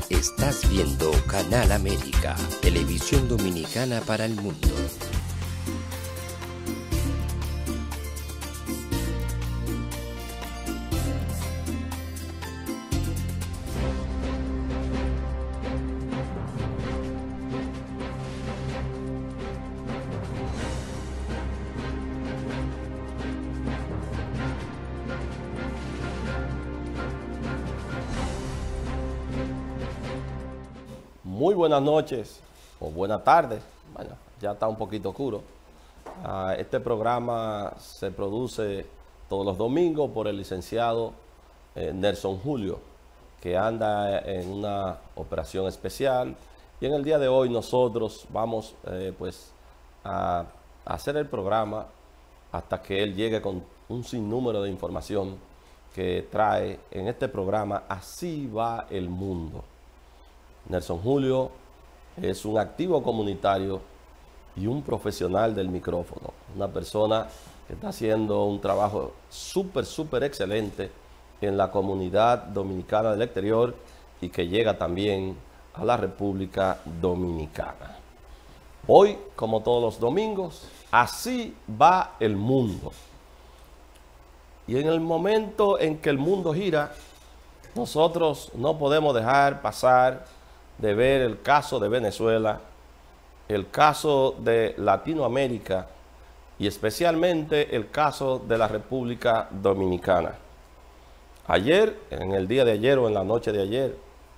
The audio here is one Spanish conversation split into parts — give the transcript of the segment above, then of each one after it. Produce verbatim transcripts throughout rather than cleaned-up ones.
Estás viendo Canal América, televisión dominicana para el mundo. Muy buenas noches o buenas tardes, bueno, ya está un poquito oscuro. Uh, este programa se produce todos los domingos por el licenciado eh, Nelson Julio, que anda en una operación especial, y en el día de hoy nosotros vamos eh, pues a, a hacer el programa hasta que él llegue con un sinnúmero de información que trae en este programa Así va el mundo. Nelson Julio es un activo comunitario y un profesional del micrófono, una persona que está haciendo un trabajo súper, súper excelente en la comunidad dominicana del exterior y que llega también a la República Dominicana. Hoy, como todos los domingos, así va el mundo. Y en el momento en que el mundo gira, nosotros no podemos dejar pasar de ver el caso de Venezuela, el caso de Latinoamérica y especialmente el caso de la República Dominicana. Ayer, en el día de ayer o en la noche de ayer,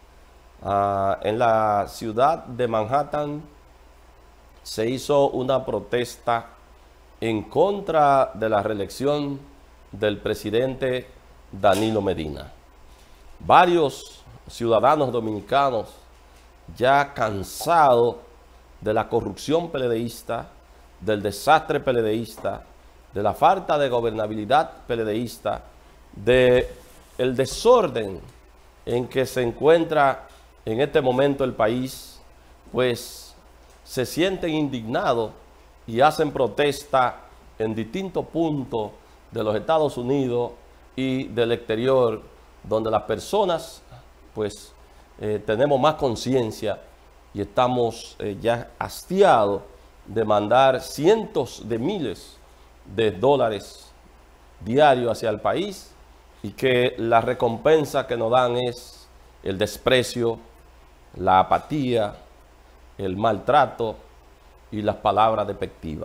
uh, en la ciudad de Manhattan se hizo una protesta en contra de la reelección del presidente Danilo Medina. Varios ciudadanos dominicanos, ya cansado de la corrupción peledeísta, del desastre peledeísta, de la falta de gobernabilidad peledeísta, del desorden en que se encuentra en este momento el país, pues se sienten indignados y hacen protesta en distintos puntos de los Estados Unidos y del exterior, donde las personas pues Eh, tenemos más conciencia y estamos eh, ya hastiados de mandar cientos de miles de dólares diarios hacia el país y que la recompensa que nos dan es el desprecio, la apatía, el maltrato y las palabras despectivas.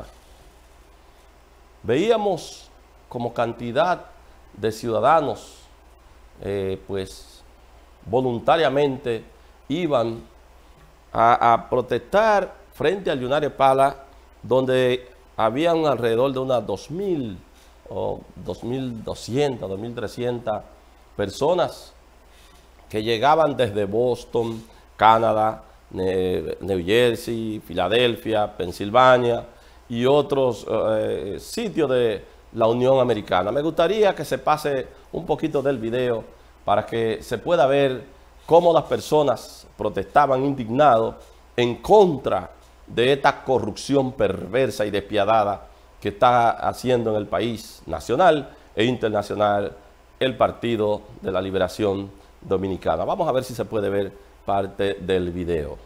Veíamos como cantidad de ciudadanos eh, pues voluntariamente iban a, a protestar frente al United Palace, donde habían alrededor de unas dos mil o dos mil doscientas, dos mil trescientas personas que llegaban desde Boston, Canadá, New Jersey, Filadelfia, Pensilvania y otros eh, sitios de la Unión Americana. Me gustaría que se pase un poquito del video para que se pueda ver cómo las personas protestaban indignados en contra de esta corrupción perversa y despiadada que está haciendo en el país nacional e internacional el Partido de la Liberación Dominicana. Vamos a ver si se puede ver parte del video.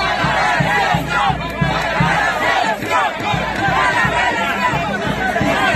¡Viva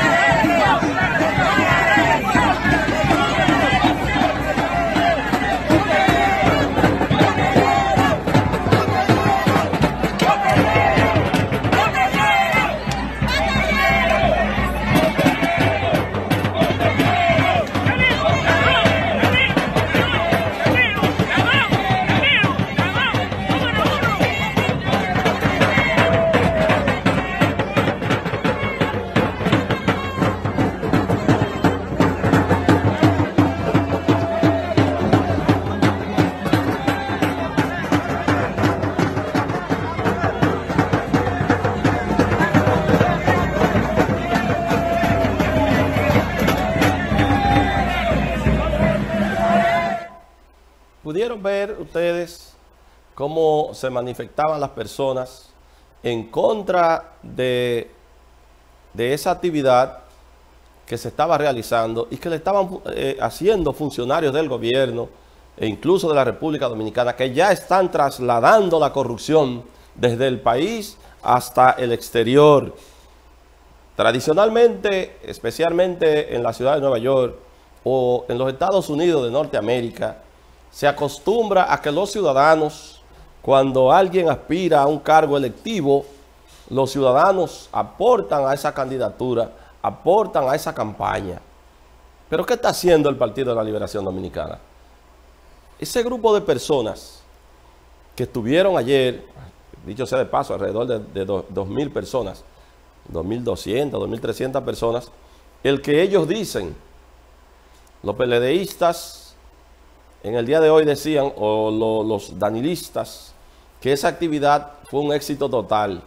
pudieron ver ustedes cómo se manifestaban las personas en contra de, de esa actividad que se estaba realizando y que le estaban eh, haciendo funcionarios del gobierno e incluso de la República Dominicana, que ya están trasladando la corrupción desde el país hasta el exterior. Tradicionalmente, especialmente en la ciudad de Nueva York o en los Estados Unidos de Norteamérica, se acostumbra a que los ciudadanos, cuando alguien aspira a un cargo electivo, los ciudadanos aportan a esa candidatura, aportan a esa campaña. ¿Pero qué está haciendo el Partido de la Liberación Dominicana? Ese grupo de personas que estuvieron ayer, dicho sea de paso, alrededor de, de dos mil personas, dos mil doscientas, dos mil trescientas personas, el que ellos dicen, los PLDistas en el día de hoy decían, o lo, los danilistas, que esa actividad fue un éxito total.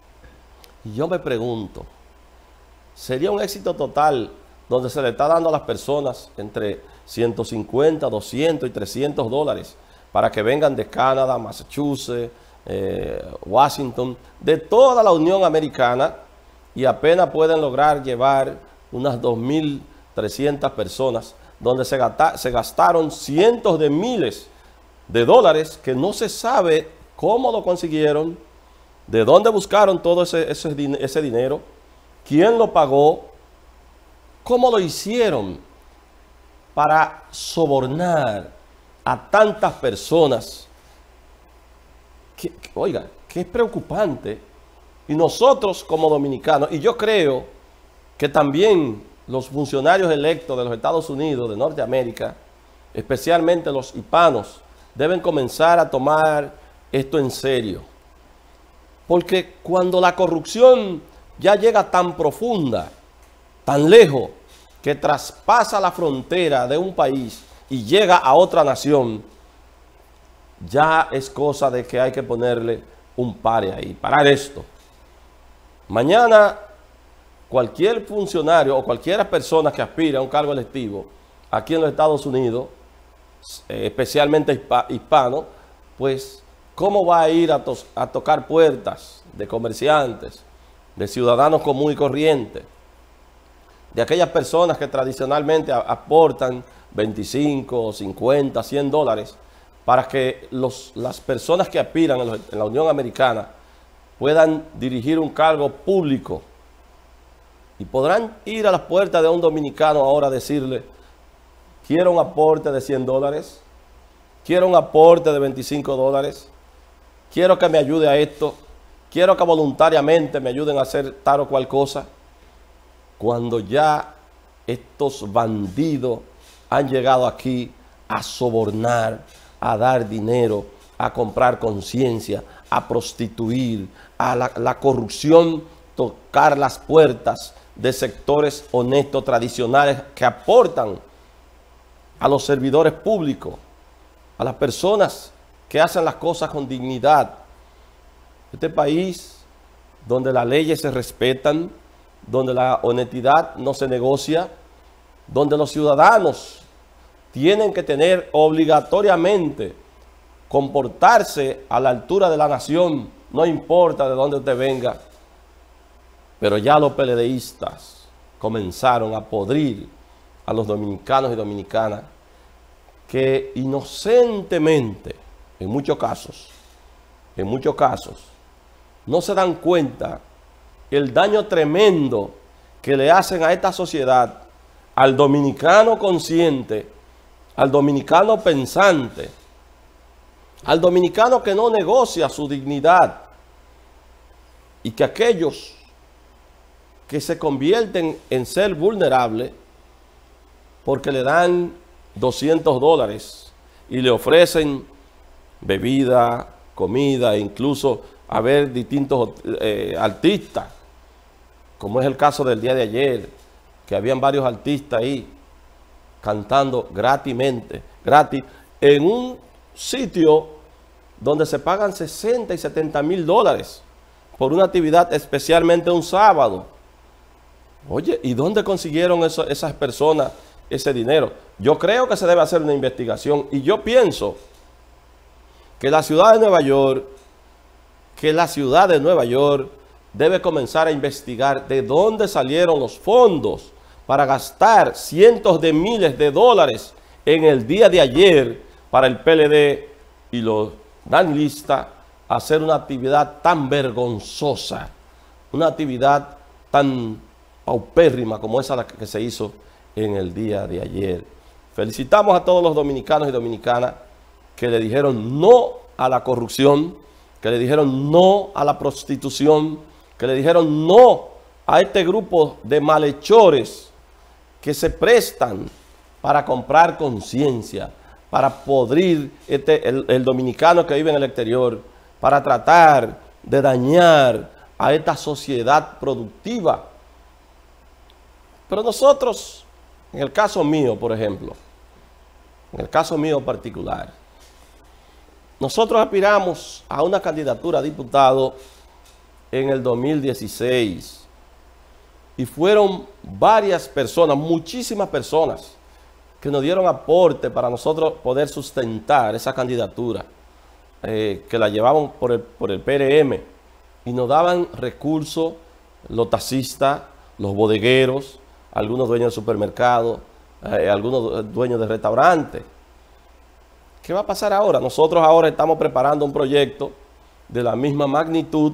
Y yo me pregunto, ¿sería un éxito total donde se le está dando a las personas entre ciento cincuenta, doscientos y trescientos dólares para que vengan de Canadá, Massachusetts, eh, Washington, de toda la Unión Americana, y apenas pueden lograr llevar unas dos mil trescientas personas, donde se, gasta, se gastaron cientos de miles de dólares que no se sabe cómo lo consiguieron, de dónde buscaron todo ese, ese, ese dinero, quién lo pagó, cómo lo hicieron para sobornar a tantas personas. Que, que, oiga, que es preocupante. Y nosotros como dominicanos, y yo creo que también los funcionarios electos de los Estados Unidos, de Norteamérica, especialmente los hispanos, deben comenzar a tomar esto en serio. Porque cuando la corrupción ya llega tan profunda, tan lejos, que traspasa la frontera de un país y llega a otra nación, ya es cosa de que hay que ponerle un pare ahí, parar esto. Mañana, cualquier funcionario o cualquier persona que aspire a un cargo electivo aquí en los Estados Unidos, eh, especialmente hispano, pues, ¿cómo va a ir a, to a tocar puertas de comerciantes, de ciudadanos comunes y corrientes, de aquellas personas que tradicionalmente aportan veinticinco, cincuenta, cien dólares para que los, las personas que aspiran en, los, en la Unión Americana puedan dirigir un cargo público? Y podrán ir a las puertas de un dominicano ahora a decirle, quiero un aporte de cien dólares, quiero un aporte de veinticinco dólares, quiero que me ayude a esto, quiero que voluntariamente me ayuden a hacer tal o cual cosa, cuando ya estos bandidos han llegado aquí a sobornar, a dar dinero, a comprar conciencia, a prostituir, a la, la corrupción, tocar las puertas de sectores honestos, tradicionales, que aportan a los servidores públicos, a las personas que hacen las cosas con dignidad. Este país, donde las leyes se respetan, donde la honestidad no se negocia, donde los ciudadanos tienen que tener obligatoriamente comportarse a la altura de la nación, no importa de dónde usted venga. Pero ya los PLDistas comenzaron a podrir a los dominicanos y dominicanas que inocentemente, en muchos casos, en muchos casos, no se dan cuenta el daño tremendo que le hacen a esta sociedad, al dominicano consciente, al dominicano pensante, al dominicano que no negocia su dignidad, y que aquellos que se convierten en ser vulnerables porque le dan doscientos dólares y le ofrecen bebida, comida, e incluso a ver distintos eh, artistas, como es el caso del día de ayer, que habían varios artistas ahí cantando gratismente, gratis, en un sitio donde se pagan sesenta y setenta mil dólares por una actividad, especialmente un sábado. Oye, ¿y dónde consiguieron eso, esas personas ese dinero? Yo creo que se debe hacer una investigación, y yo pienso que la ciudad de Nueva York, que la ciudad de Nueva York debe comenzar a investigar de dónde salieron los fondos para gastar cientos de miles de dólares en el día de ayer para el P L D y los dan lista a hacer una actividad tan vergonzosa, una actividad tan paupérrima como esa que se hizo en el día de ayer. Felicitamos a todos los dominicanos y dominicanas que le dijeron no a la corrupción, que le dijeron no a la prostitución, que le dijeron no a este grupo de malhechores que se prestan para comprar conciencia, para podrir este, el, el dominicano que vive en el exterior, para tratar de dañar a esta sociedad productiva. Pero nosotros, en el caso mío, por ejemplo, en el caso mío particular, nosotros aspiramos a una candidatura a diputado en el dos mil dieciséis y fueron varias personas, muchísimas personas, que nos dieron aporte para nosotros poder sustentar esa candidatura, eh, que la llevaban por el, por el P R M y nos daban recursos los taxistas, los bodegueros, algunos dueños de supermercados, eh, algunos dueños de restaurantes. ¿Qué va a pasar ahora? Nosotros ahora estamos preparando un proyecto de la misma magnitud,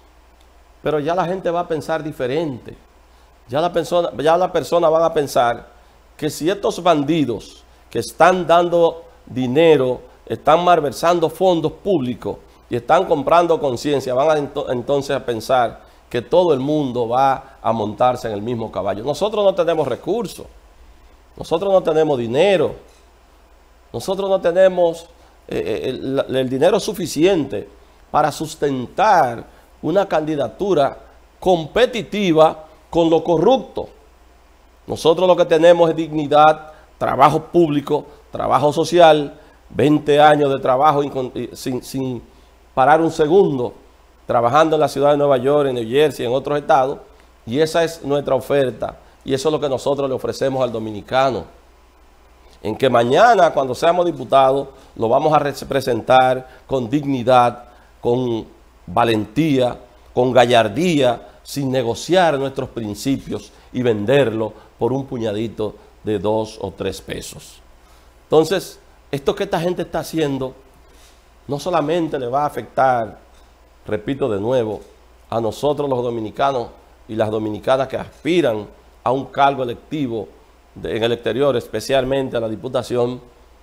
pero ya la gente va a pensar diferente. Ya la persona, ya la persona van a pensar que si estos bandidos que están dando dinero, están malversando fondos públicos y están comprando conciencia, van a ento entonces a pensar que todo el mundo va a montarse en el mismo caballo. Nosotros no tenemos recursos, nosotros no tenemos dinero, nosotros no tenemos eh, el, el dinero suficiente para sustentar una candidatura competitiva con lo corrupto. Nosotros lo que tenemos es dignidad, trabajo público, trabajo social, veinte años de trabajo sin, sin parar un segundo, trabajando en la ciudad de Nueva York, en New Jersey, en otros estados, y esa es nuestra oferta, y eso es lo que nosotros le ofrecemos al dominicano. En que mañana, cuando seamos diputados, lo vamos a representar con dignidad, con valentía, con gallardía, sin negociar nuestros principios y venderlo por un puñadito de dos o tres pesos. Entonces, esto que esta gente está haciendo no solamente le va a afectar, repito de nuevo, a nosotros los dominicanos y las dominicanas que aspiran a un cargo electivo de, en el exterior, especialmente a la diputación,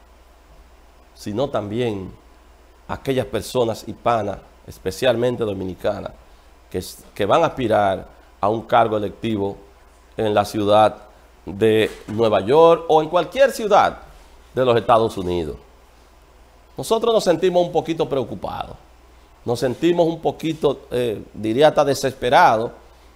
sino también a aquellas personas hispanas, especialmente dominicanas, que, que van a aspirar a un cargo electivo en la ciudad de Nueva York o en cualquier ciudad de los Estados Unidos. Nosotros nos sentimos un poquito preocupados, nos sentimos un poquito, eh, diría hasta desesperados.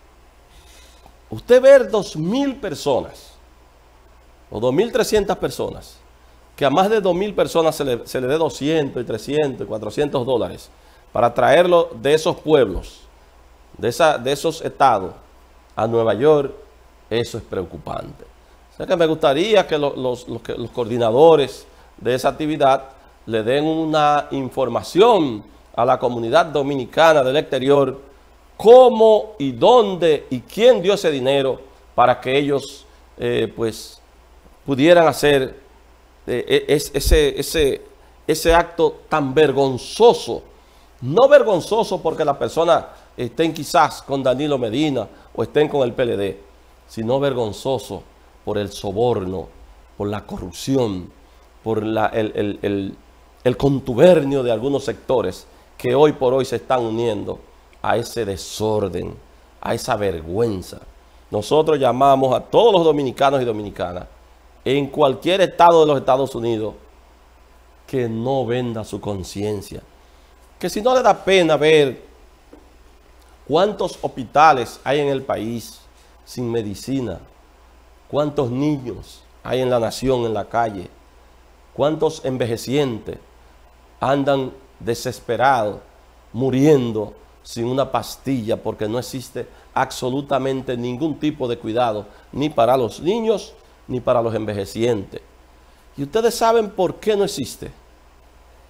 Usted ver dos mil personas o dos mil trescientas personas, que a más de dos mil personas se le, se le dé doscientos y trescientos y cuatrocientos dólares para traerlo de esos pueblos, de, esa, de esos estados a Nueva York, eso es preocupante. O sea que me gustaría que los, los, los, los coordinadores de esa actividad le den una información a la comunidad dominicana del exterior, cómo y dónde y quién dio ese dinero para que ellos eh, pues pudieran hacer eh, ese, ese, ese acto tan vergonzoso. No vergonzoso porque las personas estén quizás con Danilo Medina o estén con el P L D, sino vergonzoso por el soborno, por la corrupción, por la, el, el, el, el contubernio de algunos sectores que hoy por hoy se están uniendo a ese desorden, a esa vergüenza. Nosotros llamamos a todos los dominicanos y dominicanas, en cualquier estado de los Estados Unidos, que no venda su conciencia. Que si no le da pena ver cuántos hospitales hay en el país sin medicina, cuántos niños hay en la nación, en la calle, cuántos envejecientes andan desesperados, muriendo sin una pastilla porque no existe absolutamente ningún tipo de cuidado, ni para los niños, ni para los envejecientes. ¿Y ustedes saben por qué no existe?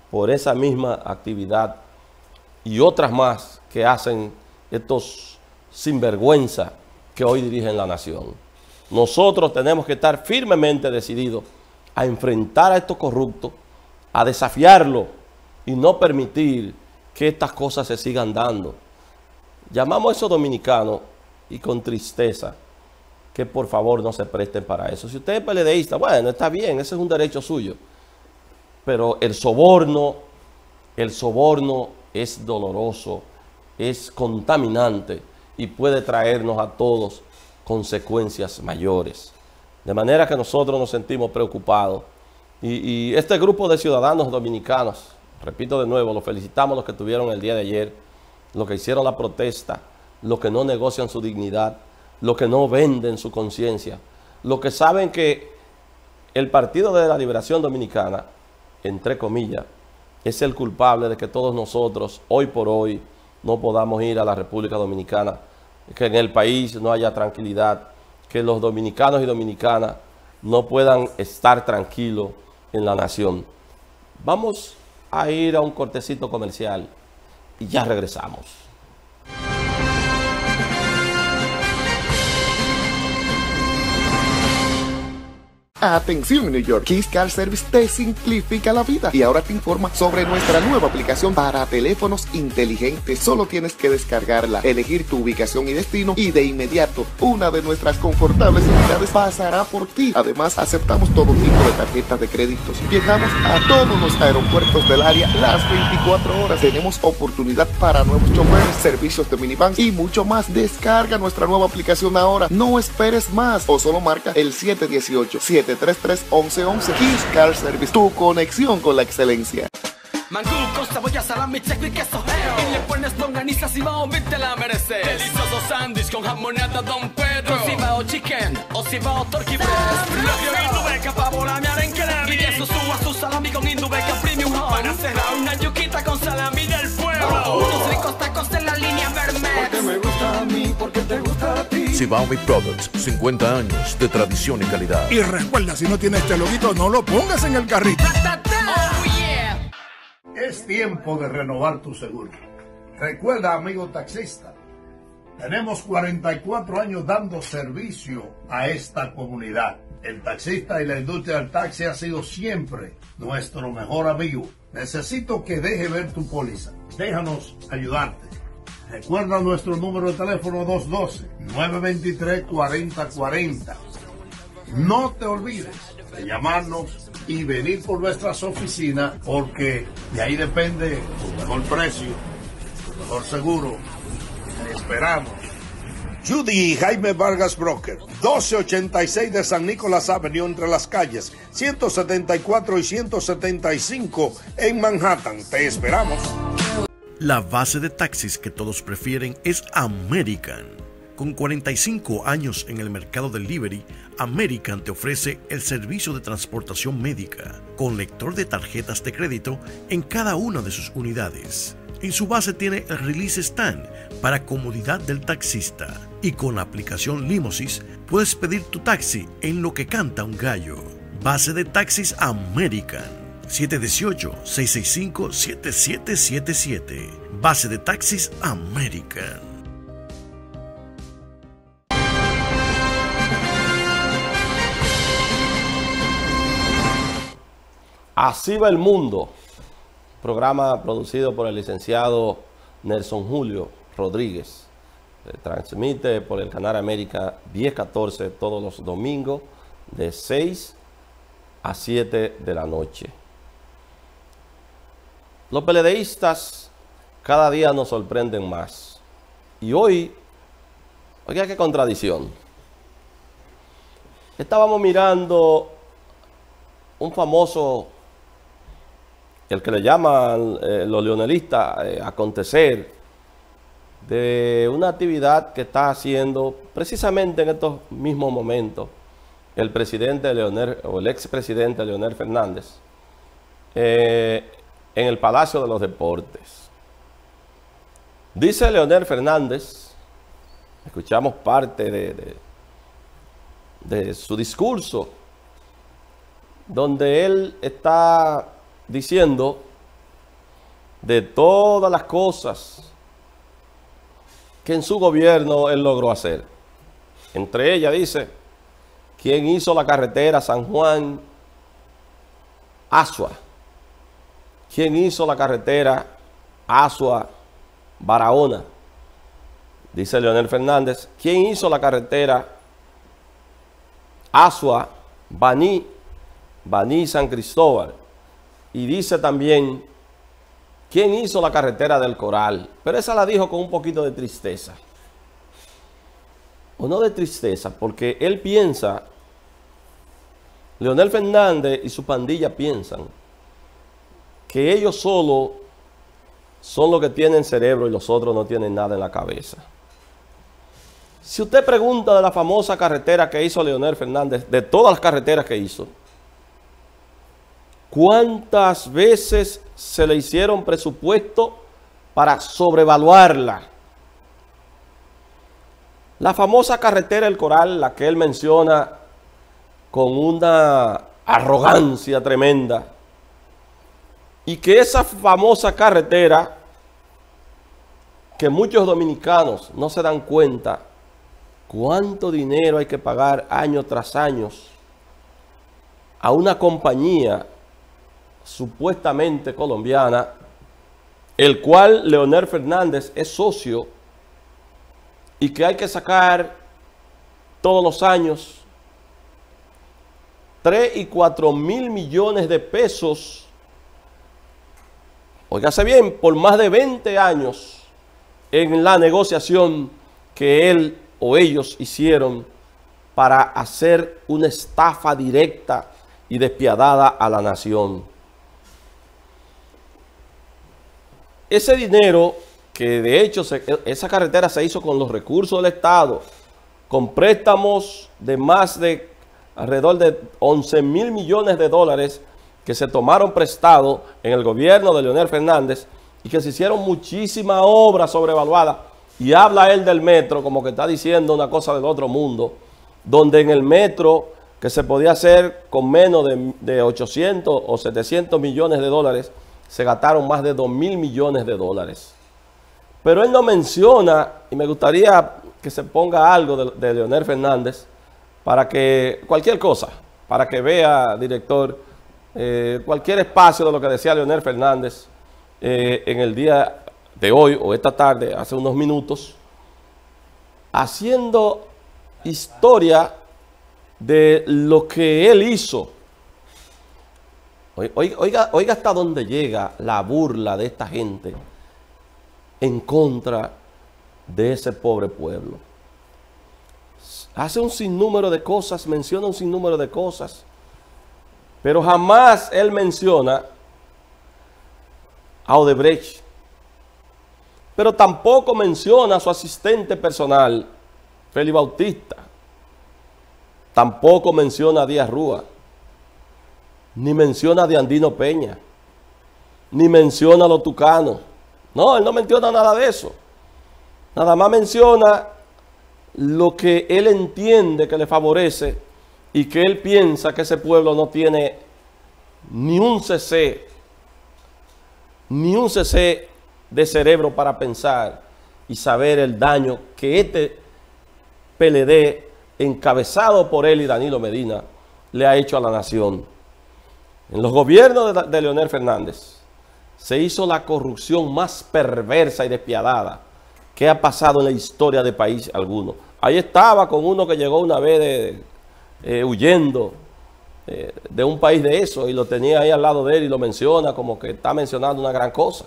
por esa misma actividad y otras más que hacen estos sinvergüenza que hoy dirigen la nación. Nosotros tenemos que estar firmemente decididos a enfrentar a estos corruptos, a desafiarlo y no permitir que estas cosas se sigan dando. Llamamos a esos dominicanos y con tristeza que por favor no se presten para eso. Si usted es peledeísta, bueno, está bien, ese es un derecho suyo. Pero el soborno, el soborno es doloroso, es contaminante y puede traernos a todos consecuencias mayores. De manera que nosotros nos sentimos preocupados. Y, y este grupo de ciudadanos dominicanos, repito de nuevo, los felicitamos los que tuvieron el día de ayer, los que hicieron la protesta, los que no negocian su dignidad, los que no venden su conciencia, los que saben que el Partido de la Liberación Dominicana, entre comillas, es el culpable de que todos nosotros, hoy por hoy, no podamos ir a la República Dominicana, que en el país no haya tranquilidad, que los dominicanos y dominicanas no puedan estar tranquilos en la nación. Vamos a ir a un cortecito comercial y ya regresamos. Atención New York, Keys Car Service te simplifica la vida y ahora te informa sobre nuestra nueva aplicación para teléfonos inteligentes. Solo tienes que descargarla, elegir tu ubicación y destino y de inmediato una de nuestras confortables unidades pasará por ti. Además aceptamos todo tipo de tarjetas de créditos. Viajamos a todos los aeropuertos del área las veinticuatro horas. Tenemos oportunidad para nuevos choferes, servicios de minivan y mucho más. Descarga nuestra nueva aplicación ahora. No esperes más o solo marca el siete uno ocho, siete tres tres, once once. Keys Car Service, tu conexión con la excelencia. Mangú, cebolla, salami, checo y queso y le pones longaniza y Cibao Meat te la mereces. Delicioso sándwich con jamoneta Don Pedro, con Cibao Chicken o Cibao Turkey Breast. Lo Indubeca, pavo, la mi arenque de y eso suba su salami con Indubeca Premium Home. Para cerrar una yuquita con salami del pueblo. Unos ricos tacos en la línea Vermex. Porque me gusta a mí, porque te gusta a ti. Cibao Meat Products, cincuenta años de tradición y calidad. Y recuerda, si no tienes este loguito, no lo pongas en el carrito. Oh yeah. Es tiempo de renovar tu seguro. Recuerda, amigo taxista, tenemos cuarenta y cuatro años dando servicio a esta comunidad. El taxista y la industria del taxi ha sido siempre nuestro mejor amigo. Necesito que deje ver tu póliza. Déjanos ayudarte. Recuerda nuestro número de teléfono dos uno dos, nueve dos tres, cuatro cero cuatro cero. No te olvides de llamarnos y venir por nuestras oficinas, porque de ahí depende tu mejor precio, tu mejor seguro. Te esperamos. Judy y Jaime Vargas Broker, doce ochenta y seis de San Nicolás Avenue, entre las calles ciento setenta y cuatro y ciento setenta y cinco en Manhattan. Te esperamos. La base de taxis que todos prefieren es American. Con cuarenta y cinco años en el mercado del delivery, American te ofrece el servicio de transportación médica con lector de tarjetas de crédito en cada una de sus unidades. En su base tiene el Release Stand para comodidad del taxista y con la aplicación Limousys puedes pedir tu taxi en lo que canta un gallo. Base de taxis American. siete uno ocho, seis seis cinco, siete siete siete siete. Base de taxis American. Así va el mundo, programa producido por el licenciado Nelson Julio Rodríguez. Se transmite por el canal América diez catorce todos los domingos de seis a siete de la noche. Los peledeístas cada día nos sorprenden más. Y hoy, oiga qué contradicción. Estábamos mirando un famoso, el que le llaman eh, los leonelistas, eh, acontecer de una actividad que está haciendo precisamente en estos mismos momentos el presidente Leonel, o el expresidente Leonel Fernández, eh, en el Palacio de los Deportes. Dice Leonel Fernández, escuchamos parte de, de, de su discurso, donde él está diciendo de todas las cosas que en su gobierno él logró hacer. Entre ellas dice, ¿quién hizo la carretera San Juan Asua? ¿Quién hizo la carretera Asua Barahona? Dice Leonel Fernández. ¿Quién hizo la carretera Asua Baní, Baní San Cristóbal? Y dice también, ¿quién hizo la carretera del Coral? Pero esa la dijo con un poquito de tristeza. O no de tristeza, porque él piensa, Leonel Fernández y su pandilla piensan que ellos solo son los que tienen cerebro y los otros no tienen nada en la cabeza. Si usted pregunta de la famosa carretera que hizo Leonel Fernández, de todas las carreteras que hizo, ¿cuántas veces se le hicieron presupuesto para sobrevaluarla? La famosa carretera El Coral, la que él menciona con una arrogancia tremenda, y que esa famosa carretera, que muchos dominicanos no se dan cuenta cuánto dinero hay que pagar año tras año a una compañía supuestamente colombiana, el cual Leonel Fernández es socio, y que hay que sacar todos los años tres y cuatro mil millones de pesos, óigase bien, por más de veinte años en la negociación que él o ellos hicieron para hacer una estafa directa y despiadada a la nación. Ese dinero, que de hecho se, esa carretera se hizo con los recursos del Estado, con préstamos de más de alrededor de once mil millones de dólares que se tomaron prestado en el gobierno de Leonel Fernández, y que se hicieron muchísimas obras sobrevaluadas. Y habla él del metro como que está diciendo una cosa del otro mundo, donde en el metro, que se podía hacer con menos de, de ochocientos o setecientos millones de dólares, se gastaron más de dos mil millones de dólares. Pero él no menciona, y me gustaría que se ponga algo de, de Leonel Fernández, para que cualquier cosa, para que vea, director, eh, cualquier espacio de lo que decía Leonel Fernández eh, en el día de hoy o esta tarde, hace unos minutos, haciendo historia de lo que él hizo. Oiga, oiga hasta dónde llega la burla de esta gente en contra de ese pobre pueblo. Hace un sinnúmero de cosas, menciona un sinnúmero de cosas, pero jamás él menciona a Odebrecht. Pero tampoco menciona a su asistente personal, Félix Bautista. Tampoco menciona a Díaz Rúa. Ni menciona a Diandino Peña. Ni menciona a los tucanos. No, él no menciona nada de eso. Nada más menciona lo que él entiende que le favorece y que él piensa que ese pueblo no tiene ni un cc, ni un cc de cerebro para pensar y saber el daño que este P L D, encabezado por él y Danilo Medina, le ha hecho a la nación. En los gobiernos de, de Leonel Fernández se hizo la corrupción más perversa y despiadada que ha pasado en la historia de país alguno. Ahí estaba con uno que llegó una vez de, eh, huyendo eh, de un país de eso, y lo tenía ahí al lado de él y lo menciona como que está mencionando una gran cosa.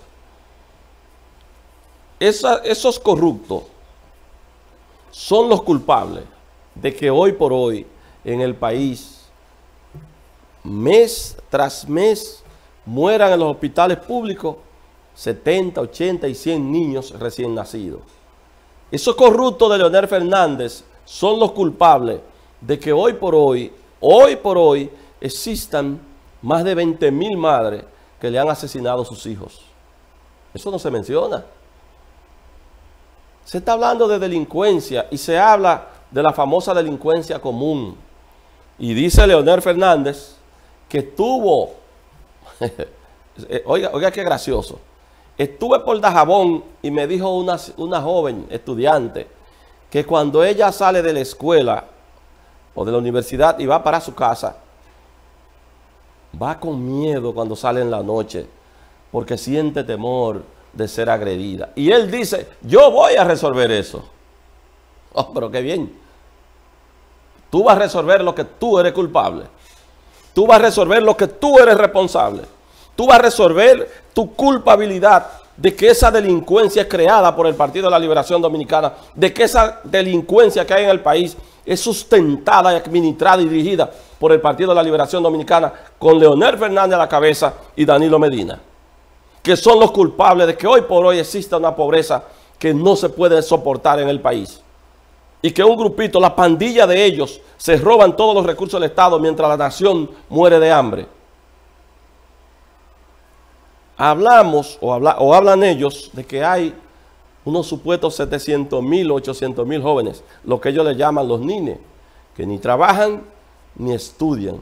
Esa, esos corruptos son los culpables de que hoy por hoy en el país, mes tras mes, mueran en los hospitales públicos setenta, ochenta y cien niños recién nacidos. Esos corruptos de Leonel Fernández son los culpables de que hoy por hoy, hoy por hoy, existan más de veinte mil madres que le han asesinado a sus hijos. Eso no se menciona. Se está hablando de delincuencia y se habla de la famosa delincuencia común. Y dice Leonel Fernández que tuvo, oiga, oiga qué gracioso, Estuve por Dajabón y me dijo una, una joven estudiante que cuando ella sale de la escuela o de la universidad y va para su casa, va con miedo cuando sale en la noche porque siente temor de ser agredida. Y él dice, yo voy a resolver eso. Oh, pero qué bien. Tú vas a resolver lo que tú eres culpable. Tú vas a resolver lo que tú eres responsable. Tú vas a resolver tu culpabilidad de que esa delincuencia es creada por el Partido de la Liberación Dominicana, de que esa delincuencia que hay en el país es sustentada y administrada y dirigida por el Partido de la Liberación Dominicana con Leonel Fernández a la cabeza y Danilo Medina, que son los culpables de que hoy por hoy exista una pobreza que no se puede soportar en el país. Y que un grupito, la pandilla de ellos, se roban todos los recursos del Estado mientras la nación muere de hambre. Hablamos, o, habla, o hablan ellos, de que hay unos supuestos setecientos mil, ochocientos mil jóvenes, lo que ellos le llaman los nines, que ni trabajan ni estudian.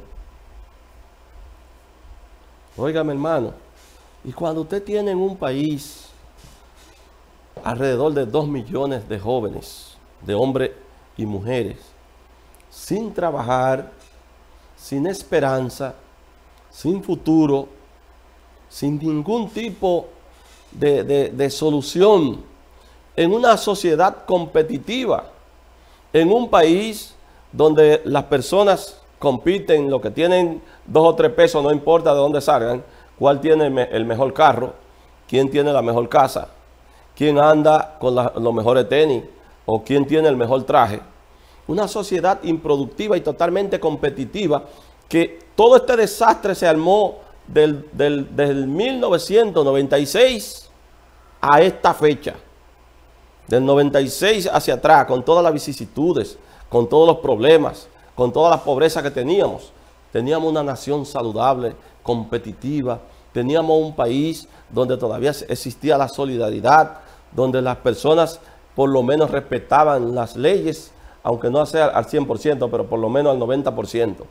Óigame, hermano, y cuando usted tiene en un país alrededor de dos millones de jóvenes, de hombres y mujeres, sin trabajar, sin esperanza, sin futuro, sin ningún tipo de, de, de solución, en una sociedad competitiva, en un país donde las personas compiten, lo que tienen dos o tres pesos, no importa de dónde salgan, cuál tiene el mejor carro, quién tiene la mejor casa, quién anda con la, los mejores tenis, o quién tiene el mejor traje. Una sociedad improductiva y totalmente competitiva, que todo este desastre se armó del, del, del mil novecientos noventa y seis a esta fecha. Del noventa y seis hacia atrás, con todas las vicisitudes, con todos los problemas, con toda la pobreza que teníamos. Teníamos una nación saludable, competitiva, teníamos un país donde todavía existía la solidaridad, donde las personas por lo menos respetaban las leyes, aunque no sea al cien por ciento, pero por lo menos al noventa por ciento.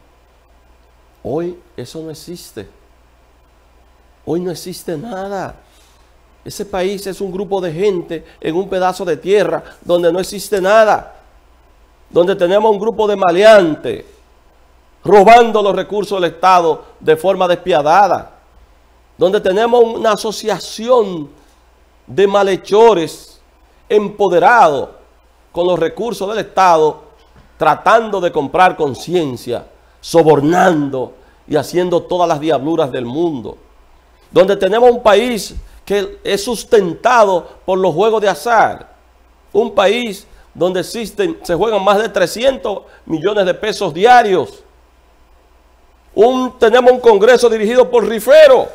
Hoy eso no existe. Hoy no existe nada. Ese país es un grupo de gente en un pedazo de tierra donde no existe nada. Donde tenemos un grupo de maleantes robando los recursos del Estado de forma despiadada. Donde tenemos una asociación de malhechores empoderados con los recursos del Estado, tratando de comprar conciencia, sobornando y haciendo todas las diabluras del mundo. Donde tenemos un país que es sustentado por los juegos de azar. Un país donde existen, se juegan más de trescientos millones de pesos diarios. Un, tenemos un Congreso dirigido por riferos.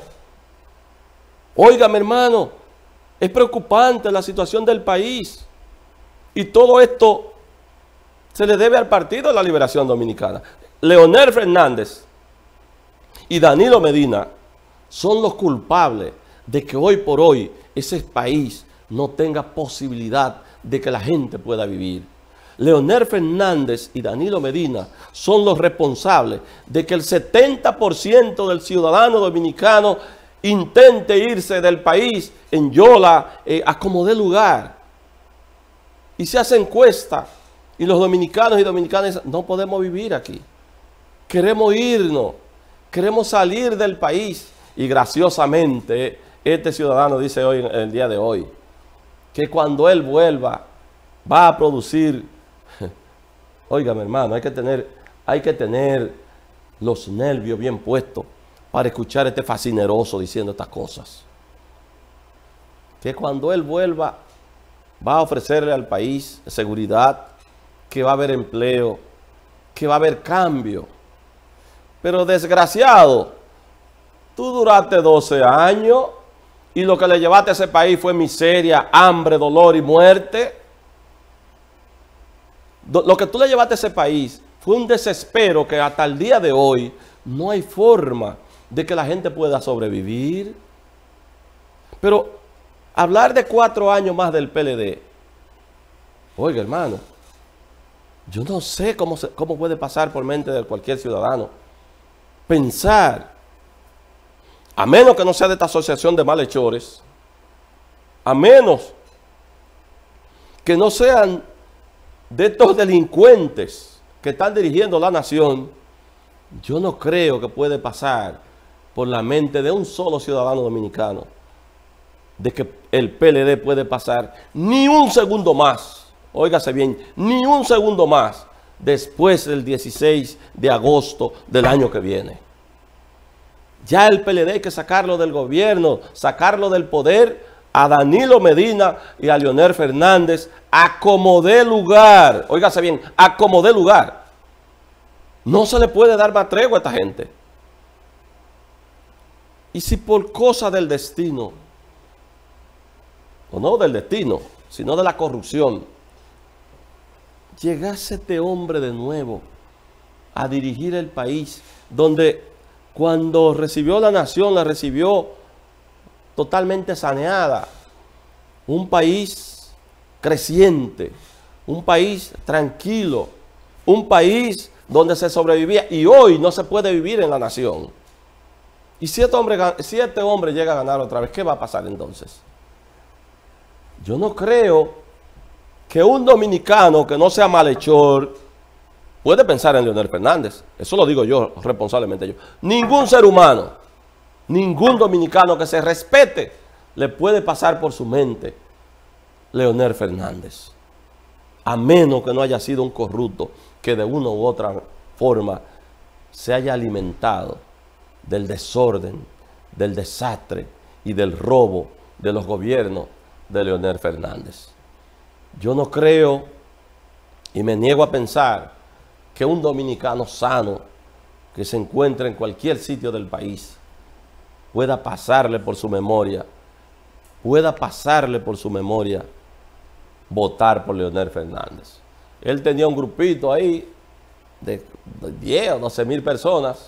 Óigame, hermano, es preocupante la situación del país. Y todo esto se le debe al Partido de la Liberación Dominicana. Leonel Fernández y Danilo Medina son los culpables de que hoy por hoy ese país no tenga posibilidad de que la gente pueda vivir. Leonel Fernández y Danilo Medina son los responsables de que el setenta por ciento del ciudadano dominicano intente irse del país en yola, eh, a como dé lugar. Y se hace encuesta y los dominicanos y dominicanas dicen, no podemos vivir aquí. Queremos irnos, queremos salir del país. Y graciosamente este ciudadano dice hoy, en el día de hoy, que cuando él vuelva va a producir, óigame, hermano, hay que tener, hay que tener los nervios bien puestos para escuchar a este fascineroso diciendo estas cosas. Que cuando él vuelva va a ofrecerle al país seguridad, que va a haber empleo, que va a haber cambio. Pero desgraciado, tú duraste doce años y lo que le llevaste a ese país fue miseria, hambre, dolor y muerte. Lo que tú le llevaste a ese país fue un desespero que hasta el día de hoy no hay forma de que la gente pueda sobrevivir. Pero hablar de cuatro años más del P L D, oiga, hermano, yo no sé cómo, se, cómo puede pasar por mente de cualquier ciudadano pensar, a menos que no sea de esta asociación de malhechores, a menos que no sean de estos delincuentes que están dirigiendo la nación, yo no creo que puede pasar por la mente de un solo ciudadano dominicano de que el P L D puede pasar ni un segundo más, óigase bien, ni un segundo más después del dieciséis de agosto del año que viene. Ya el P L D hay que sacarlo del gobierno, sacarlo del poder a Danilo Medina y a Leonel Fernández a como dé lugar. Óigase bien, a como dé lugar. No se le puede dar más tregua a esta gente. Y si por cosa del destino, o no del destino, sino de la corrupción, llegase este hombre de nuevo a dirigir el país, donde cuando recibió la nación, la recibió totalmente saneada, un país creciente, un país tranquilo, un país donde se sobrevivía, y hoy no se puede vivir en la nación. Y si este hombre, si este hombre llega a ganar otra vez, ¿qué va a pasar entonces? Yo no creo que un dominicano que no sea malhechor puede pensar en Leonel Fernández. Eso lo digo yo, responsablemente yo. Ningún ser humano, ningún dominicano que se respete le puede pasar por su mente Leonel Fernández. A menos que no haya sido un corrupto que de una u otra forma se haya alimentado del desorden, del desastre y del robo de los gobiernos de Leonel Fernández. Yo no creo y me niego a pensar que un dominicano sano que se encuentre en cualquier sitio del país pueda pasarle por su memoria, pueda pasarle por su memoria votar por Leonel Fernández. Él tenía un grupito ahí de diez o doce mil personas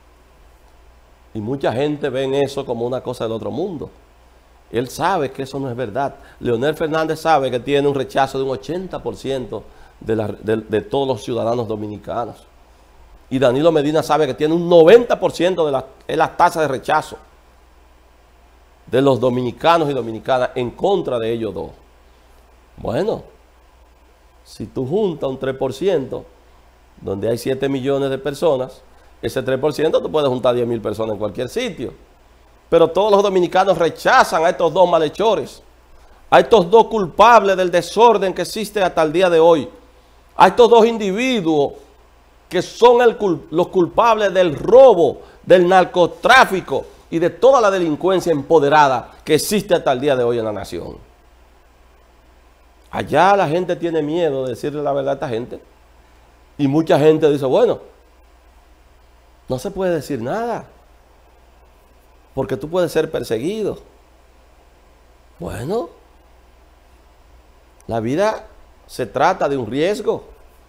y mucha gente ve en eso como una cosa del otro mundo. Él sabe que eso no es verdad. Leonel Fernández sabe que tiene un rechazo de un ochenta por ciento de, la, de, de todos los ciudadanos dominicanos. Y Danilo Medina sabe que tiene un noventa por ciento de la, de las tasas de rechazo de los dominicanos y dominicanas en contra de ellos dos. Bueno, si tú juntas un tres por ciento, donde hay siete millones de personas, ese tres por ciento tú puedes juntar diez mil personas en cualquier sitio. Pero todos los dominicanos rechazan a estos dos malhechores, a estos dos culpables del desorden que existe hasta el día de hoy, a estos dos individuos que son el, los culpables del robo, del narcotráfico y de toda la delincuencia empoderada que existe hasta el día de hoy en la nación. Allá la gente tiene miedo de decirle la verdad a esta gente. Y mucha gente dice, bueno, no se puede decir nada, porque tú puedes ser perseguido. Bueno, la vida se trata de un riesgo.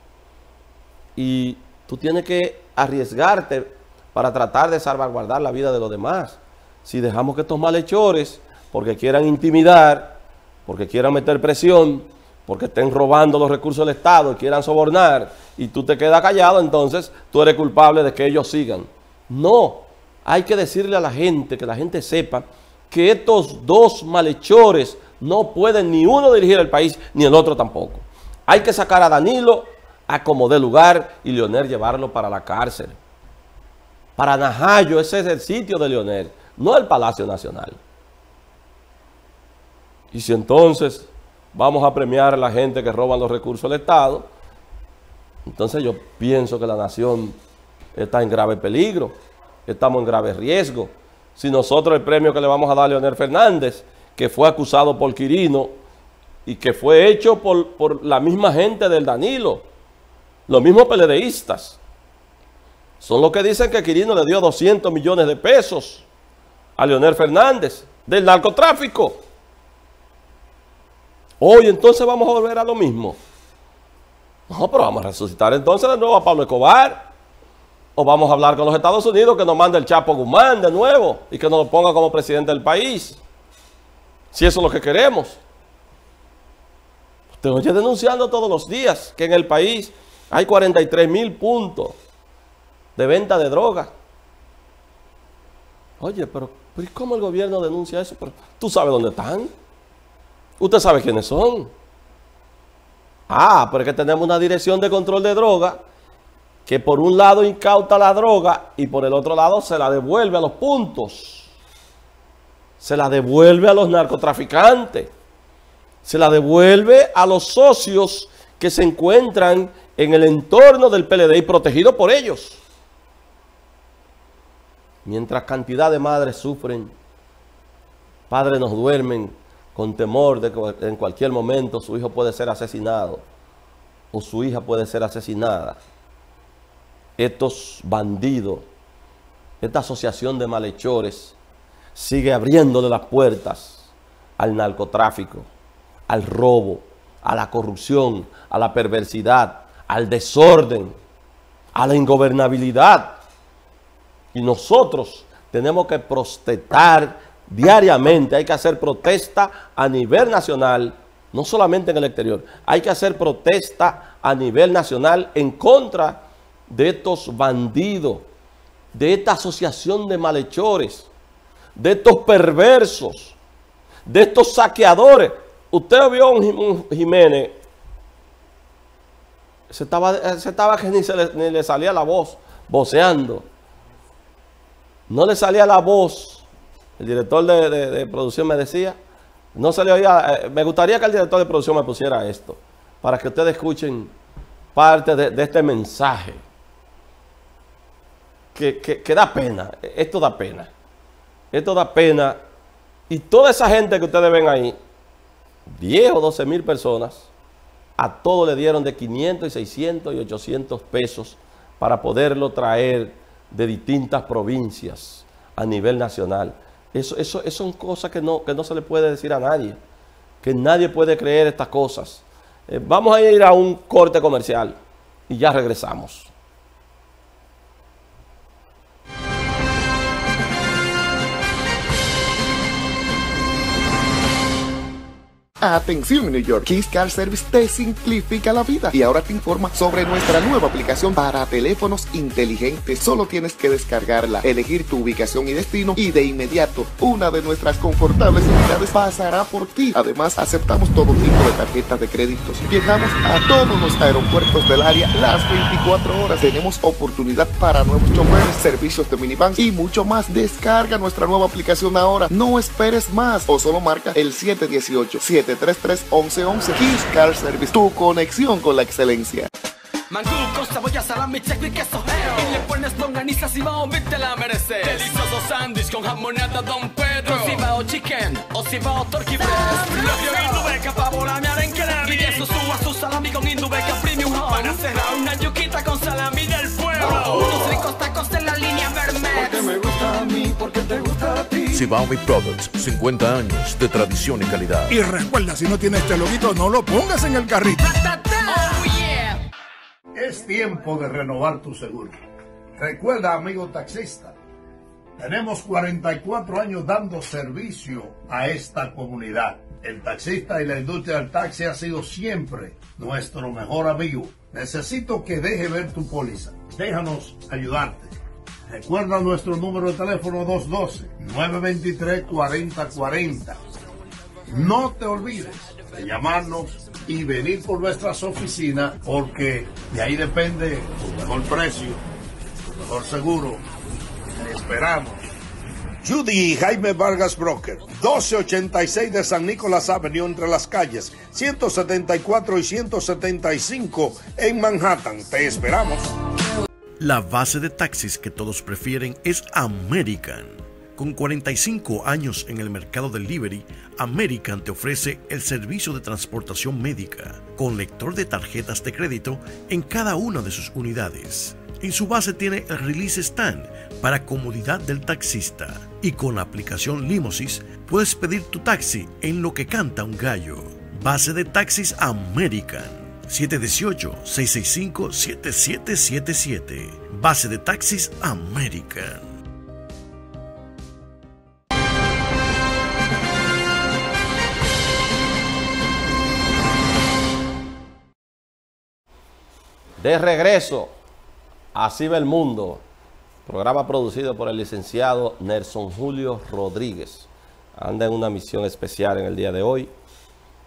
Y tú tienes que arriesgarte para tratar de salvaguardar la vida de los demás. Si dejamos que estos malhechores, porque quieran intimidar, porque quieran meter presión, porque estén robando los recursos del Estado y quieran sobornar, y tú te quedas callado, entonces tú eres culpable de que ellos sigan. No, hay que decirle a la gente, que la gente sepa que estos dos malhechores no pueden ni uno dirigir el país, ni el otro tampoco. Hay que sacar a Danilo a como dé lugar y Leonel llevarlo para la cárcel. Para Najayo, ese es el sitio de Leonel, no el Palacio Nacional. Y si entonces vamos a premiar a la gente que roban los recursos del Estado, entonces yo pienso que la nación está en grave peligro, estamos en grave riesgo. Si nosotros el premio que le vamos a dar a Leonel Fernández, que fue acusado por Quirino y que fue hecho por, por la misma gente del Danilo, los mismos PLDistas, son los que dicen que Quirino le dio doscientos millones de pesos a Leonel Fernández del narcotráfico. Hoy entonces vamos a volver a lo mismo. No, pero vamos a resucitar entonces de nuevo a Pablo Escobar. O vamos a hablar con los Estados Unidos que nos mande el Chapo Guzmán de nuevo y que nos lo ponga como presidente del país. Si eso es lo que queremos. Usted oye denunciando todos los días que en el país hay cuarenta y tres mil puntos de venta de droga. Oye, pero, pero ¿cómo el gobierno denuncia eso? Pero tú sabes dónde están. ¿Usted sabe quiénes son? Ah, pero es que tenemos una dirección de control de droga que por un lado incauta la droga y por el otro lado se la devuelve a los puntos. Se la devuelve a los narcotraficantes. Se la devuelve a los socios que se encuentran en el entorno del P L D y protegidos por ellos. Mientras cantidad de madres sufren, padres nos duermen con temor de que en cualquier momento su hijo puede ser asesinado o su hija puede ser asesinada. Estos bandidos, esta asociación de malhechores sigue abriéndole las puertas al narcotráfico, al robo, a la corrupción, a la perversidad, al desorden, a la ingobernabilidad. Y nosotros tenemos que protestar diariamente, hay que hacer protesta a nivel nacional, no solamente en el exterior, hay que hacer protesta a nivel nacional en contra de estos bandidos, de esta asociación de malhechores, de estos perversos, de estos saqueadores. Usted vio a un Jiménez, se estaba, se estaba que ni, se le, ni le salía la voz, voceando. No le salía la voz. El director de, de, de producción me decía, no se le oía, eh, me gustaría que el director de producción me pusiera esto, para que ustedes escuchen parte de, de este mensaje, que, que, que da pena, esto da pena, esto da pena, y toda esa gente que ustedes ven ahí, diez o doce mil personas, a todos le dieron de quinientos y seiscientos y ochocientos pesos para poderlo traer de distintas provincias a nivel nacional. Eso, eso, eso son cosas que no, que no se le puede decir a nadie, que nadie puede creer estas cosas. Eh, vamos a ir a un corte comercial y ya regresamos. Atención New York, Keys Car Service te simplifica la vida y ahora te informa sobre nuestra nueva aplicación para teléfonos inteligentes. Solo tienes que descargarla, elegir tu ubicación y destino y de inmediato una de nuestras confortables unidades pasará por ti. Además aceptamos todo tipo de tarjetas de créditos. Viajamos a todos los aeropuertos del área las veinticuatro horas. Tenemos oportunidad para nuevos choferes, servicios de minivan y mucho más. Descarga nuestra nueva aplicación ahora. No esperes más o solo marca el siete uno ocho, siete tres tres, once once. Keys Car Service, tu conexión con la excelencia. Mangú con cebolla, salami, checo y queso. Y le pones longaniza, Cibao, te la mereces. Delicioso sándwich con jamoneta Don Pedro. Con Cibao Chicken o Cibao Turkey Breast. Lo que Indubeca pa' volamear en Canary. Y de eso suba su salami con Indubeca Premium Home. Para cerrar una yuquita con salami del pueblo. Unos ricos tacos en la línea Vermex. Porque me gusta a mí, porque te gusta a ti. Cibao Meat Products, cincuenta años de tradición y calidad. Y recuerda, si no tienes este loguito, no lo pongas en el carrito. Oh yeah. Es tiempo de renovar tu seguro. Recuerda, amigo taxista, tenemos cuarenta y cuatro años dando servicio a esta comunidad. El taxista y la industria del taxi ha sido siempre nuestro mejor amigo. Necesito que deje ver tu póliza. Déjanos ayudarte. Recuerda nuestro número de teléfono dos uno dos, nueve dos tres, cuatro cero cuatro cero. No te olvides de llamarnos y venir por nuestras oficinas, porque de ahí depende tu mejor precio, tu mejor seguro. Te esperamos. Judy y Jaime Vargas Broker, doce ochenta y seis de San Nicolás Avenue, entre las calles ciento setenta y cuatro y ciento setenta y cinco en Manhattan. Te esperamos. La base de taxis que todos prefieren es American. Con cuarenta y cinco años en el mercado del delivery, American te ofrece el servicio de transportación médica con lector de tarjetas de crédito en cada una de sus unidades. En su base tiene el Release Stand para comodidad del taxista y con la aplicación Limousys puedes pedir tu taxi en lo que canta un gallo. Base de taxis American. siete uno ocho, seis seis cinco, siete siete siete siete. Base de taxis American. De regreso, Así va el mundo, programa producido por el licenciado Nelson Julio Rodríguez. Anda en una misión especial en el día de hoy.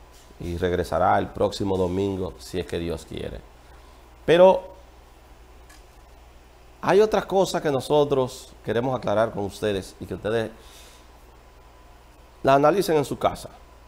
y regresará el próximo domingo, si es que Dios quiere. Pero hay otras cosas que nosotros queremos aclarar con ustedes y que ustedes la analicen en su casa.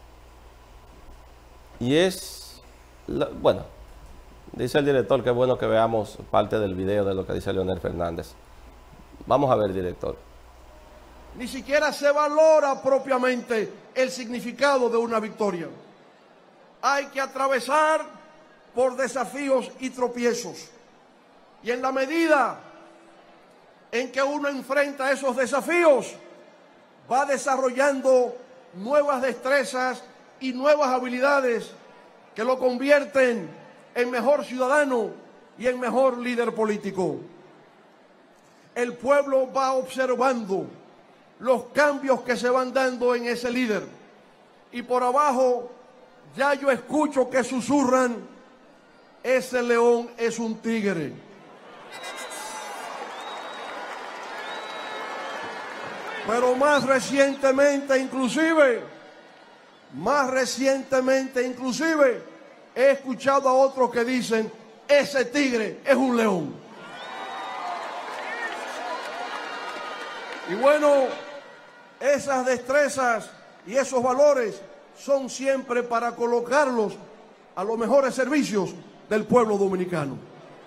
Y es, la, bueno, dice el director que es bueno que veamos parte del video de lo que dice Leonel Fernández. Vamos a ver, director. Ni siquiera se valora propiamente el significado de una victoria. Hay que atravesar por desafíos y tropiezos. Y en la medida en que uno enfrenta esos desafíos, va desarrollando nuevas destrezas y nuevas habilidades que lo convierten en mejor ciudadano y en mejor líder político. El pueblo va observando los cambios que se van dando en ese líder. Y por abajo ya yo escucho que susurran: ese león es un tigre. Pero más recientemente inclusive, más recientemente inclusive, he escuchado a otros que dicen: ese tigre es un león. Y bueno, esas destrezas y esos valores son siempre para colocarlos a los mejores servicios del pueblo dominicano.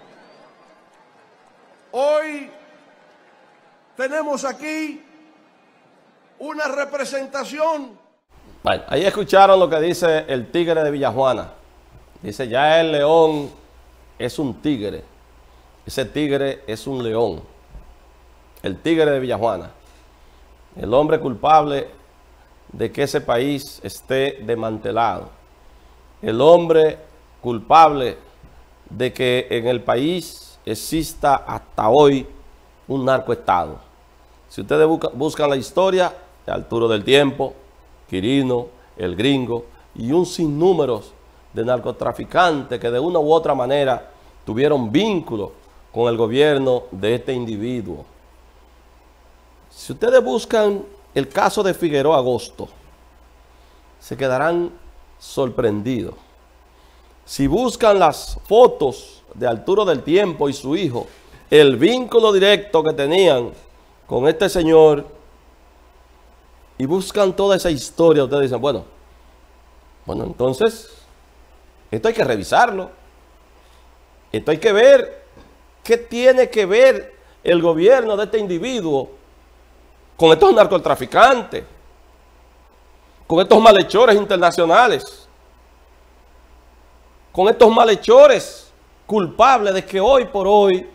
Hoy tenemos aquí una representación. Bueno, ahí escucharon lo que dice el tigre de Villajuana. Dice: ya el león es un tigre. Ese tigre es un león. El tigre de Villajuana. El hombre culpable de que ese país esté desmantelado. El hombre culpable de que en el país exista hasta hoy un narcoestado. Si ustedes busca, buscan la historia de Arturo del Tiempo, Quirino, El Gringo y un sinnúmero de narcotraficantes que de una u otra manera tuvieron vínculo con el gobierno de este individuo. Si ustedes buscan el caso de Figueroa Agosto, se quedarán sorprendidos. Si buscan las fotos de Arturo del Tiempo y su hijo, el vínculo directo que tenían con este señor, y buscan toda esa historia, ustedes dicen: bueno, bueno, entonces, esto hay que revisarlo. Esto hay que ver qué tiene que ver el gobierno de este individuo con estos narcotraficantes, con estos malhechores internacionales, con estos malhechores culpables de que hoy por hoy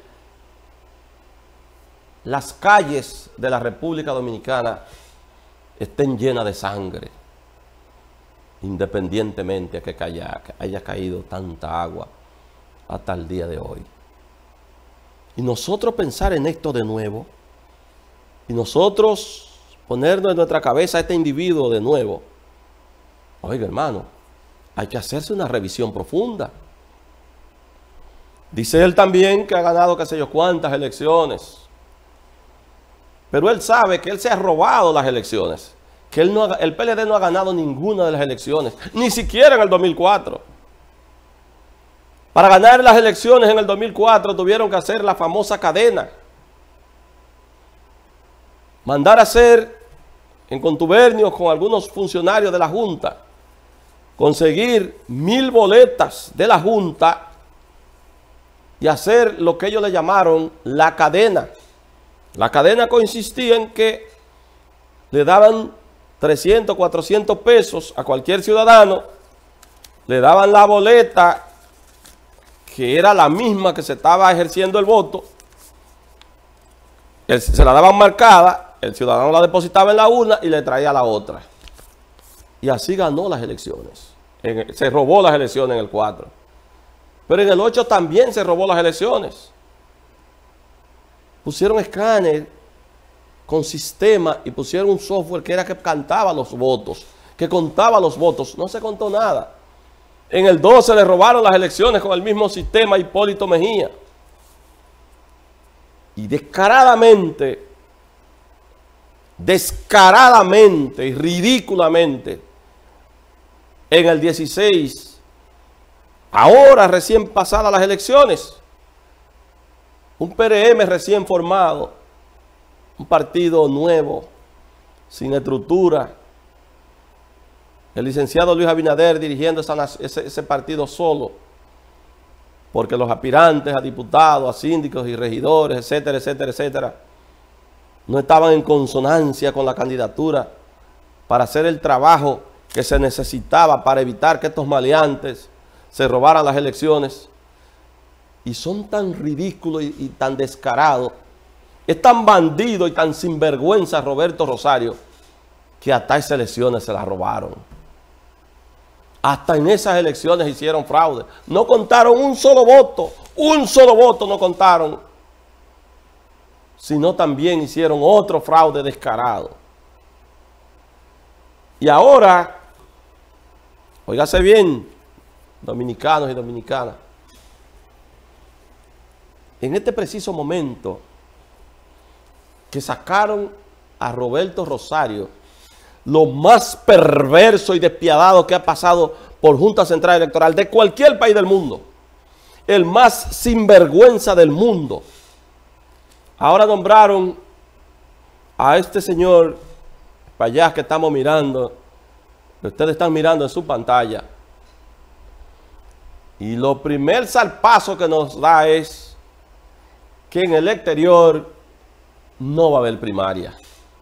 las calles de la República Dominicana estén llenas de sangre, independientemente de que haya, que haya caído tanta agua hasta el día de hoy. Y nosotros pensar en esto de nuevo, y nosotros ponernos en nuestra cabeza a este individuo de nuevo. Oiga, hermano, hay que hacerse una revisión profunda. Dice él también que ha ganado qué sé yo cuántas elecciones. Pero él sabe que él se ha robado las elecciones. Que él no ha, el P L D no ha ganado ninguna de las elecciones. Ni siquiera en el dos mil cuatro. Para ganar las elecciones en el dos mil cuatro tuvieron que hacer la famosa cadena. Mandar a hacer, en contubernio con algunos funcionarios de la Junta, conseguir mil boletas de la Junta y hacer lo que ellos le llamaron la cadena. La cadena consistía en que le daban trescientos, cuatrocientos pesos a cualquier ciudadano, le daban la boleta que era la misma que se estaba ejerciendo el voto, se la daban marcada, el ciudadano la depositaba en la urna y le traía la otra. Y así ganó las elecciones. En, se robó las elecciones en el cuatro. Pero en el ocho también se robó las elecciones. Pusieron escáner con sistema y pusieron un software que era que cantaba los votos, que contaba los votos. No se contó nada. En el doce le robaron las elecciones con el mismo sistema a Hipólito Mejía. Y descaradamente, descaradamente y ridículamente, en el dieciséis, ahora recién pasadas las elecciones, un P R M recién formado, un partido nuevo, sin estructura, el licenciado Luis Abinader dirigiendo esa, ese, ese partido solo, porque los aspirantes a diputados, a síndicos y regidores, etcétera, etcétera, etcétera, no estaban en consonancia con la candidatura para hacer el trabajo que se necesitaba para evitar que estos maleantes se robaran las elecciones. Y son tan ridículos y, y tan descarados, es tan bandido y tan sinvergüenza Roberto Rosario, que hasta esas elecciones se las robaron. Hasta en esas elecciones hicieron fraude. No contaron un solo voto, un solo voto no contaron, sino también hicieron otro fraude descarado. Y ahora, óigase bien, dominicanos y dominicanas, en este preciso momento que sacaron a Roberto Rosario, lo más perverso y despiadado que ha pasado por Junta Central Electoral de cualquier país del mundo, el más sinvergüenza del mundo, ahora nombraron a este señor para allá que estamos mirando, que ustedes están mirando en su pantalla, y lo primer zarpazo que nos da es que en el exterior no va a haber primaria.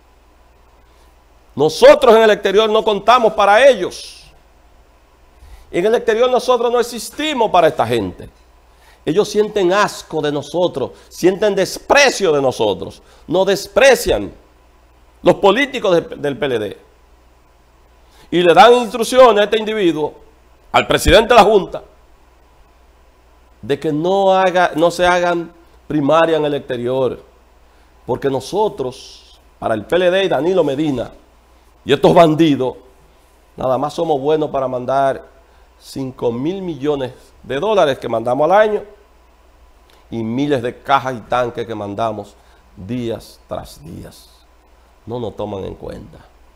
Nosotros en el exterior no contamos para ellos. En el exterior nosotros no existimos para esta gente. Ellos sienten asco de nosotros, sienten desprecio de nosotros. Nos desprecian los políticos de, del P L D. Y le dan instrucciones a este individuo, al presidente de la Junta, de que no, haga, no se hagan primaria en el exterior, porque nosotros, para el P L D y Danilo Medina y estos bandidos, nada más somos buenos para mandar cinco mil millones de dólares que mandamos al año y miles de cajas y tanques que mandamos días tras días. No nos toman en cuenta.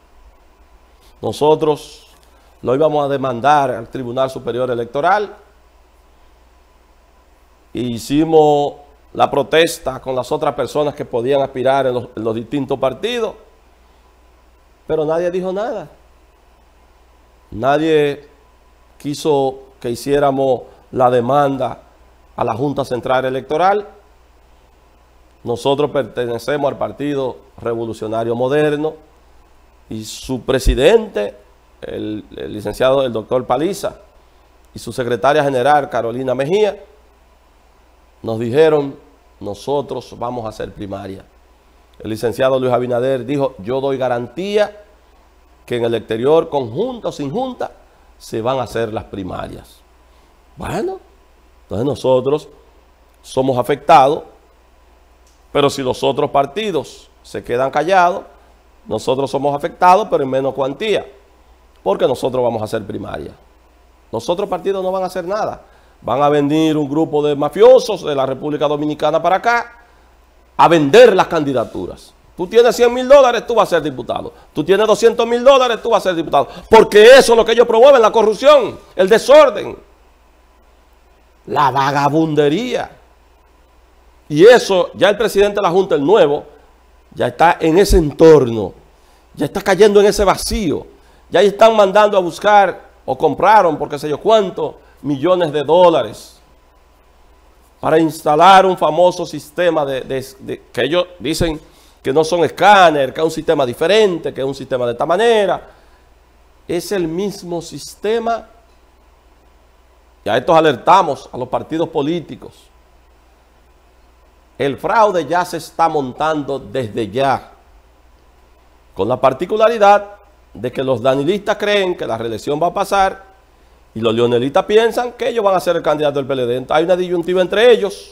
Nosotros lo íbamos a demandar al Tribunal Superior Electoral e hicimos la protesta con las otras personas que podían aspirar en los, en los distintos partidos, pero nadie dijo nada. Nadie quiso que hiciéramos la demanda a la Junta Central Electoral. Nosotros pertenecemos al Partido Revolucionario Moderno y su presidente, el, el licenciado, el doctor Paliza, y su secretaria general, Carolina Mejía, nos dijeron: nosotros vamos a hacer primaria. El licenciado Luis Abinader dijo: yo doy garantía que en el exterior, con junta o sin junta, se van a hacer las primarias. Bueno, entonces nosotros somos afectados, pero si los otros partidos se quedan callados, nosotros somos afectados, pero en menos cuantía, porque nosotros vamos a hacer primaria. Los otros partidos no van a hacer nada. Van a venir un grupo de mafiosos de la República Dominicana para acá a vender las candidaturas. Tú tienes cien mil dólares, tú vas a ser diputado. Tú tienes doscientos mil dólares, tú vas a ser diputado. Porque eso es lo que ellos promueven, la corrupción, el desorden, la vagabundería. Y eso, ya el presidente de la Junta, el nuevo, ya está en ese entorno, ya está cayendo en ese vacío. Ya están mandando a buscar, o compraron, por qué sé yo cuánto, millones de dólares para instalar un famoso sistema de, de, de, que ellos dicen que no son escáner, que es un sistema diferente, que es un sistema de esta manera. Es el mismo sistema. Y a estos alertamos a los partidos políticos. El fraude ya se está montando desde ya, con la particularidad de que los danilistas creen que la reelección va a pasar y los leonelistas piensan que ellos van a ser el candidato del P L D. Hay una disyuntiva entre ellos,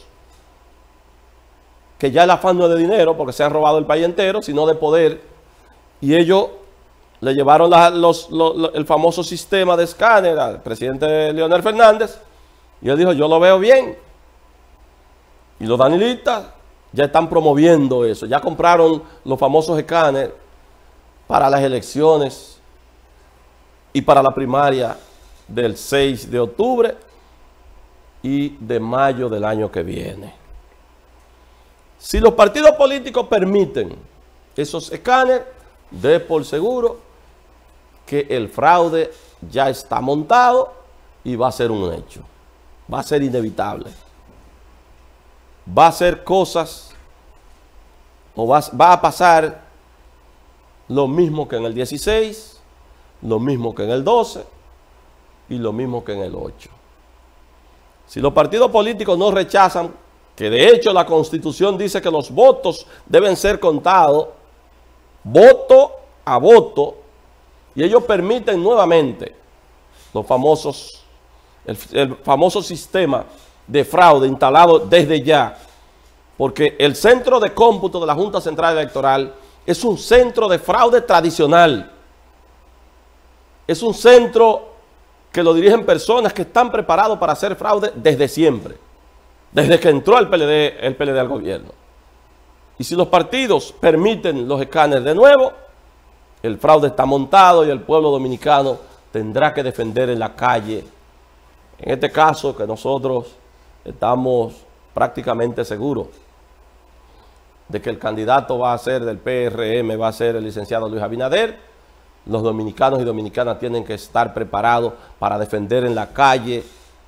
que ya el afán no es de dinero, porque se han robado el país entero, sino de poder. Y ellos le llevaron la, los, los, el famoso sistema de escáner al presidente Leonel Fernández, y él dijo: yo lo veo bien. Y los danilistas ya están promoviendo eso, ya compraron los famosos escáneres para las elecciones y para la primaria del seis de octubre y de mayo del año que viene. Si los partidos políticos permiten esos escáneres, de por seguro que el fraude ya está montado y va a ser un hecho. Va a ser inevitable. Va a ser cosas, o va, va a pasar lo mismo que en el dieciséis, lo mismo que en el doce y lo mismo que en el ocho. Si los partidos políticos no rechazan, que de hecho la Constitución dice que los votos deben ser contados voto a voto, y ellos permiten nuevamente los famosos, el, el famoso sistema de fraude instalado desde ya, porque el centro de cómputo de la Junta Central Electoral es un centro de fraude tradicional, es un centro que lo dirigen personas que están preparados para hacer fraude desde siempre, desde que entró el P L D, el P L D al gobierno. Y si los partidos permiten los escáneres de nuevo, el fraude está montado y el pueblo dominicano tendrá que defender en la calle. En este caso, que nosotros estamos prácticamente seguros de que el candidato va a ser del P R M, va a ser el licenciado Luis Abinader, los dominicanos y dominicanas tienen que estar preparados para defender en la calle,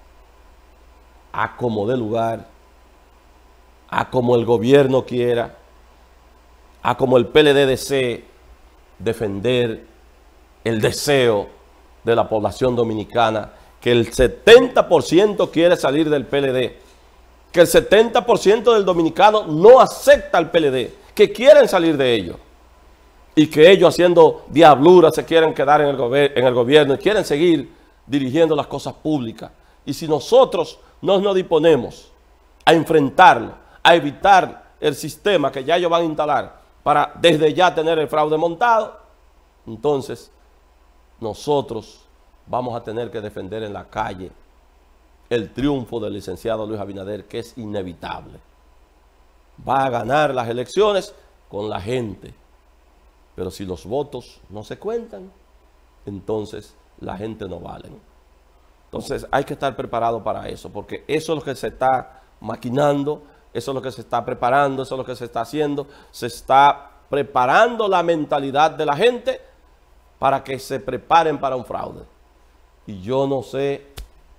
a como dé lugar, a como el gobierno quiera, a como el P L D desee, defender el deseo de la población dominicana, que el setenta por ciento quiere salir del P L D, que el setenta por ciento del dominicano no acepta al P L D, que quieren salir de ello, y que ellos haciendo diabluras se quieren quedar en el, gober- en el gobierno y quieren seguir dirigiendo las cosas públicas. Y si nosotros no nos disponemos a enfrentarlo, a evitar el sistema que ya ellos van a instalar para desde ya tener el fraude montado, entonces nosotros vamos a tener que defender en la calle el triunfo del licenciado Luis Abinader, que es inevitable. Va a ganar las elecciones con la gente, pero si los votos no se cuentan, entonces la gente no vale. Entonces hay que estar preparado para eso, porque eso es lo que se está maquinando, eso es lo que se está preparando, eso es lo que se está haciendo. Se está preparando la mentalidad de la gente para que se preparen para un fraude. Y yo no sé,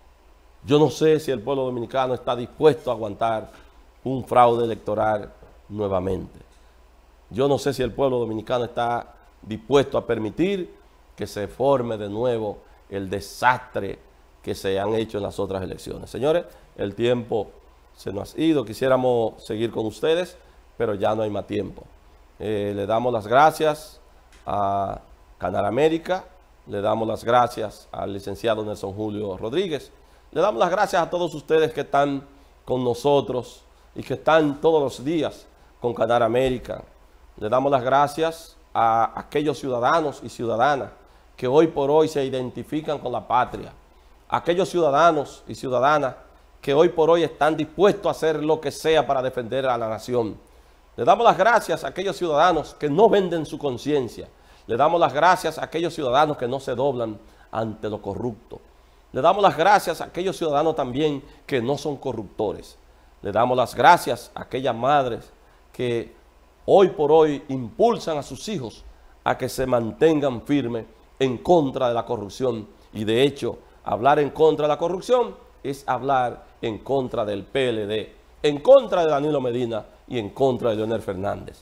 yo no sé si el pueblo dominicano está dispuesto a aguantar un fraude electoral nuevamente. Yo no sé si el pueblo dominicano está dispuesto a permitir que se forme de nuevo el desastre que se han hecho en las otras elecciones. Señores, el tiempo se nos ha ido. Quisiéramos seguir con ustedes, pero ya no hay más tiempo. Eh, le damos las gracias a Canal América, le damos las gracias al licenciado Nelson Julio Rodríguez, le damos las gracias a todos ustedes que están con nosotros y que están todos los días con Canal América. Le damos las gracias a aquellos ciudadanos y ciudadanas que hoy por hoy se identifican con la patria, aquellos ciudadanos y ciudadanas que hoy por hoy están dispuestos a hacer lo que sea para defender a la nación. Le damos las gracias a aquellos ciudadanos que no venden su conciencia. Le damos las gracias a aquellos ciudadanos que no se doblan ante lo corrupto. Le damos las gracias a aquellos ciudadanos también que no son corruptores. Le damos las gracias a aquellas madres que hoy por hoy impulsan a sus hijos a que se mantengan firmes en contra de la corrupción. Y de hecho, hablar en contra de la corrupción es hablar en contra del P L D, en contra de Danilo Medina y en contra de Leonel Fernández,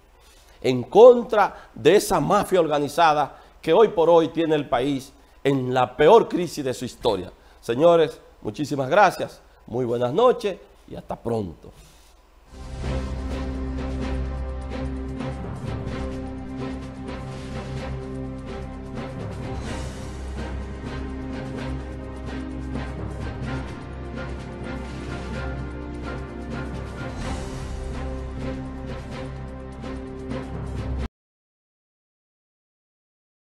en contra de esa mafia organizada que hoy por hoy tiene el país en la peor crisis de su historia. Señores, muchísimas gracias, muy buenas noches y hasta pronto.